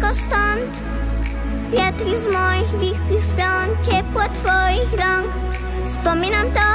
daleko stąd. Wiatr z moich bliskich stron, ciepło twoich rąk. Wspominam to,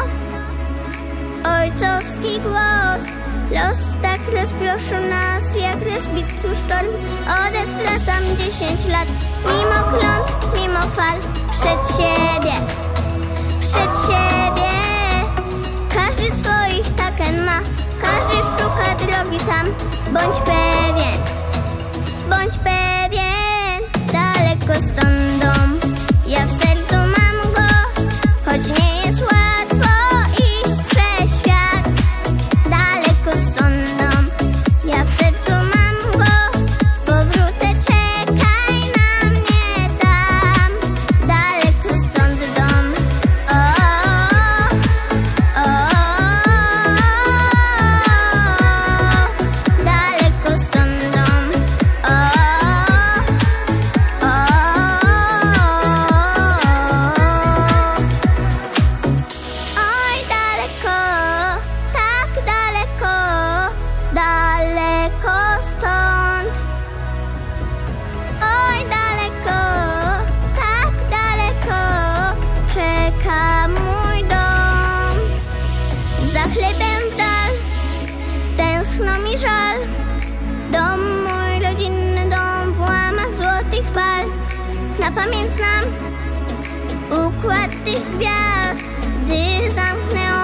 ojcowski głos. Los tak rozproszył nas, jak rozbitku sztorm. Odezwracam 10 lat, mimo klątw, mimo fal. Przed siebie, przed siebie. Każdy swoich taken ma, każdy szuka drogi tam. Bądź pewien, bądź pewien. Daleko stąd dom, ja w sercu mam go, choć nie jest łatwo iść przez świat. Daleko stąd dom, ja w sercu mam go, powrócę, czekaj na mnie tam. Daleko stąd dom, o, o, daleko stąd dom, o. Oj, daleko, tak daleko, daleko stąd. Oj, daleko, tak daleko, czeka mój dom. Za chlebem w dal, tęskno mi żal. Dom mój rodzinny, dom w łamach złotych fal. Na pamięć znam układ tych gwiazd, gdy zamknę